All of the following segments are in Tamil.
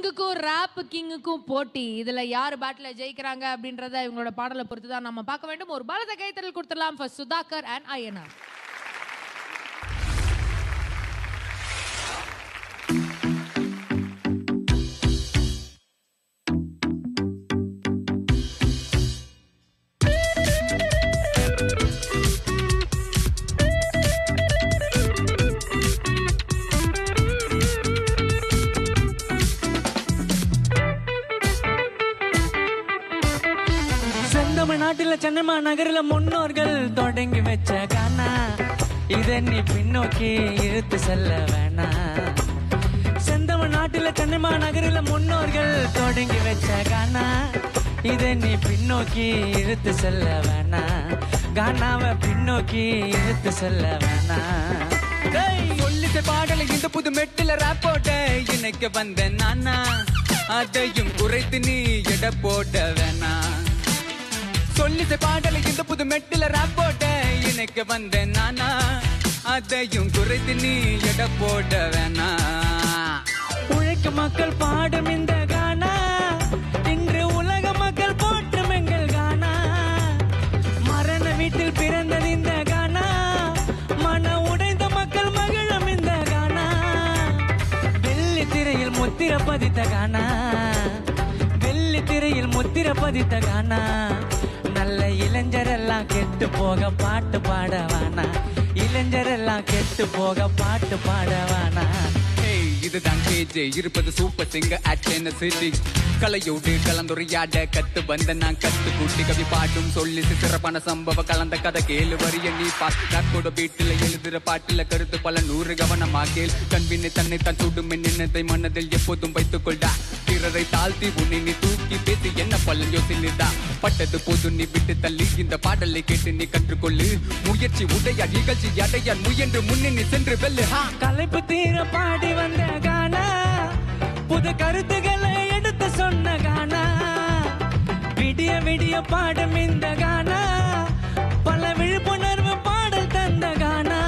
சிங்குக்கும் ராப் கிங்குக்கும் போட்டி. இதுல யார் பேட்டில் ஜெயிக்கிறாங்க அப்படின்றத இவங்களோட பாடலை பொறுத்து தான் நம்ம பார்க்க வேண்டும். ஒரு பலத்த கைத்தறல் கொடுத்துடலாம் ஃபார் சுதாகர் அண்ட் ஐயனார். தமிழ்நாட்டில் சென்னை மாநகரில் முன்னோர்கள் தொடங்கி வச்ச கானா, இதை நீ பின்னோக்கி இழுத்து செல்ல வேணா. செந்தமிழ்நாட்டில் சென்னை மாநகரில் முன்னோர்கள் தொடங்கி வச்ச கானா, இதை நீ பின்னோக்கி இழுத்து செல்ல வேணா. கானாவை பின்னோக்கி இழுத்து செல்ல வேணா. சொல்லிட்ட பாடல இந்த புது மெட்டில ராப் போட்ட இன்னைக்கு வந்த நானா, அதையும் குறைத்து நீ எட போட வேணா. சொல்லிட்ட பாடல இந்த புது மெட்டில ராப் போட்ட இன்னைக்கு வந்த நானா, அதையும் குறைத்து நீ எட போட வேணா. உழைக்கும் மக்கள் பாடும் இந்த கானா, இன்று உலக மக்கள் போற்றும் எங்கள் கானா. மரண வீட்டில் பிறந்தது இந்த கானா, மன உடைந்த மக்கள் மகிழும் இந்த கானா. வெள்ளி திரையில் முத்திர பதித்த கானா, வெள்ளி திரையில் முத்திர பதித்த கானா. நல்ல இளைஞரெல்லாம் கெட்டு போக பாட்டு பாடவானா, இளைஞரெல்லாம் கெட்டு போக பாட்டு பாடவானா. இதுதான் கேஜே இருப்பது super singer at Chennai city. கலையோடு கலந்துரையாட கத்து வந்த நான் கத்து கூட்டி கவி பாட்டும் சொல்லி சிறப்பான சம்பவ கலந்த கதை கேளு வரிய நீ பாட்டோட வீட்டுல எழுதுற பாட்டுல கருத்து பல 100 கவனமா கேள். கண்வினை தன்னை தான் சுடும் எண்ணத்தை மனதில் எப்போதும் வைத்துக் கொண்டா. பிறரை தாழ்த்தி உன்னை நீ தூக்கி பேசி என்ன பலன் யோசினிதா. பட்டது போது நீ விட்டு தள்ளி இந்த பாடலை கேட்டு நீ கற்றுக்கொள்ளு. முயற்சி உடையா நிகழ்ச்சி அடையான் முயன்று முன்னே நீ சென்று வெல்லு. கலைப்பு தீர பாடி வந்த கானா, புது கருத்துக்களை எடுத்து சொன்ன கானா. விடிய விடிய பாடும் இந்த கானா, பல விழிப்புணர்வு பாடல் தந்த கானா.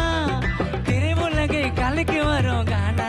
திரையுலகை கலைக்கு வரும் கானா,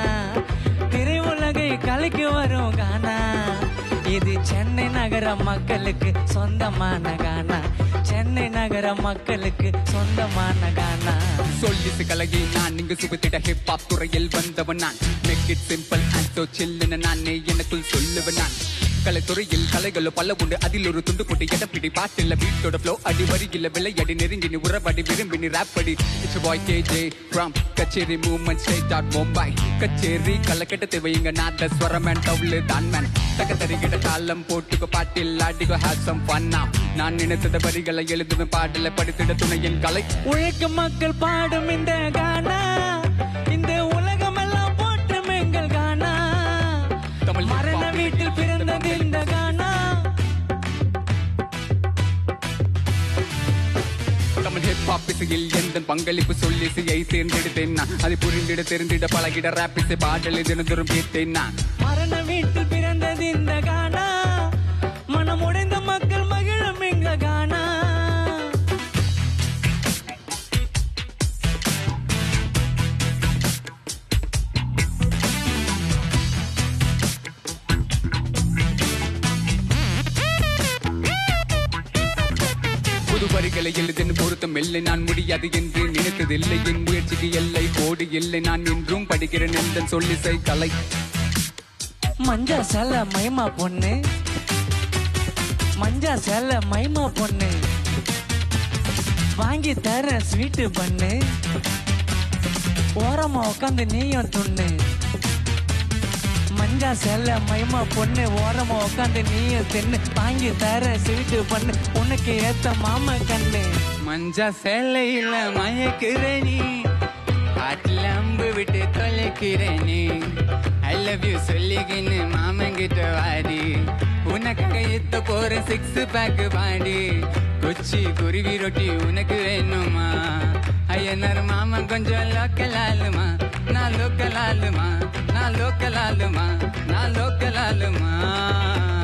திரையுலகை கலைக்கு வரும் கானா. இது சென்னை நகர மக்களுக்கு சொந்தமான கானா, சென்னை நகர மக்களுக்கு சொந்தமான கானா. சொல்லிட்டு கலகி நான் இங்கு சுபத்திட ஹிப்ஹாப் துறையில் வந்தவன் நான். Make it simple and so சில்லுன்னு நானே எனக்குள் சொல்லுவன் நான். கலைத்துறையில் கலைகளோ பல உண்டு, அதில் ஒரு துண்டு போட்டு எடப்பிடி பாட்டில்ல பீட்டோட ஃப்ளோ அடி வரியில விளையாடி நெருங்கி நீ உறவாடி விரும்பி நீ ராப் படி. It's boy KJ from Kacheri movement straight out Mumbai. கச்சேரி கலக்கட்ட தேவைங்க நாத ஸ்வரம் அண்ட் டவுல் தான் மேன். தக்கத்தறிகிட்ட தாளம் போட்டுக்கோ பாட்டில் ஆடிக்கோ ஹேவ் சம் ஃபன் now. நான் நினைத்தத வரிகளை எழுதுவேன் பாடல படித்திட துணையின் கலை. உழைக்கும் மக்கள் பாடும் இந்த கானா, இந்த உலகமெல்லாம் போற்றும் எங்கள் கானா. மரண வீட்டில் பிறந்தது இந்த கானா. தமிழ் ஹிப்ஹாப் இசையில் எந்த பங்களிப்பு சொல்லி இசையை தேர்ந்தெடுத்தேன் நான். அதை புரிந்திட தெரிந்திட பழகிட ராப் இசை பாடலை தினந்தோறும் கேட்டேன் நான். மரண வீட்டில் பிறந்தது இந்த கானா, மனம் உடைந்த மக்கள் மகிழும் எங்க கானா. புது வரிகளை எழுதின் பொருத்தம் இல்லை நான் முடியாது என்று நினைத்ததில்லை. என் முயற்சிக்கு எல்லை கோடு இல்லை, நான் என்றும் படிக்கிறேன் எந்த சொல்லிசை கலை. மஞ்சா சேல மைமா பொண்ணு, மஞ்சா சேல மைமா பொண்ணு, வாங்கி தர ஸ்வீட்டு பண்ணு, ஓரமா உட்காந்து நீயும் துண்ணு. மஞ்சா சேல மைமா பொண்ணு, ஓரமா உட்காந்து நீயும் தின்னு, வாங்கி தர ஸ்வீட்டு பண்ணு, உனக்கு ஏத்த மாமா கண்ணு. மஞ்சா சேலையில மயக்கிறேனி, காட்டில் அம்பு விட்டு தொலைக்கிறேனி. ஐ லவ் யூ சொல்லிக்கின்னு மாமங்கிட்ட வாடி, உனக்காக எத்த போற 6 பேக் பாடி. கொச்சி குருவி ரொட்டி உனக்கு வேணுமா? ஐயனார் மாமா கொஞ்சம் லோக்கல் ஆளுமா, நான் லோக்கல் ஆளுமா, நான் லோக்கல் ஆளுமா, நான் லோக்கல் ஆளுமா.